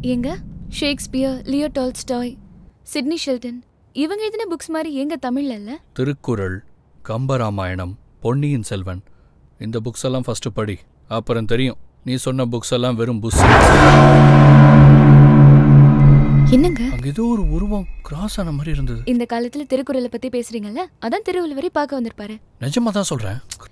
ஏங்க Shakespeare, Leo Tolstoy, Sidney Sheldon இவங்க எழுதின புக்ஸ் மாதிரி ஏங்க தமிழ்ல இல்ல? திருக்குறள், கம்பராமாயணம், பொன்னியின் செல்வன் இந்த புக்ஸ் எல்லாம் ஃபர்ஸ்ட் படி, அப்புறம் தெரியும். நீ சொன்ன புக்ஸ் எல்லாம் வெறும் புஸ். என்னங்க அங்க ஏதோ ஒரு உருவம் கிராஸ் ஆன மாதிரி இருந்தது. இந்த காலத்துல திருக்குறளை பத்தி பேசுறீங்கல்ல, அதான் திருவள்ளுவரை பார்க்க வந்திருப்பாரு. நிஜமா தான் சொல்றேன்.